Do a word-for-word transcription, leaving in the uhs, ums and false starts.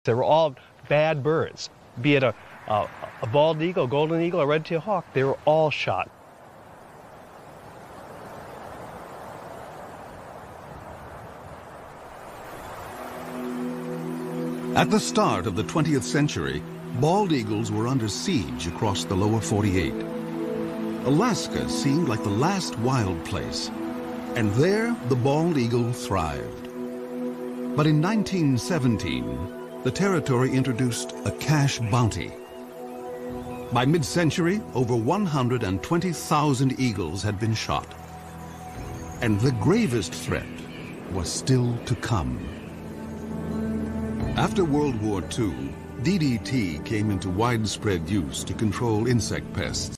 They were all bad birds, be it a, a, a bald eagle, golden eagle, or red-tailed hawk. They were all shot. At the start of the twentieth century, bald eagles were under siege across the lower forty-eight. Alaska seemed like the last wild place, and there the bald eagle thrived. But in nineteen seventeen, the territory introduced a cash bounty. By mid-century, over one hundred twenty thousand eagles had been shot. And the gravest threat was still to come. After World War Two, D D T came into widespread use to control insect pests.